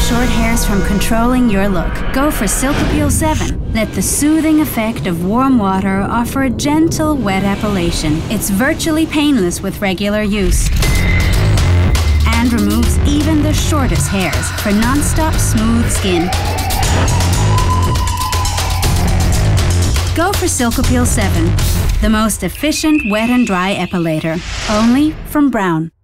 short hairs from controlling your look. Go for Silk EPIL 7. Let the soothing effect of warm water offer a gentle, wet appellation. It's virtually painless with regular use and removes even the shortest hairs for non-stop smooth skin. Go for Silk EPIL 7, the most efficient wet and dry epilator, only from BRAUN.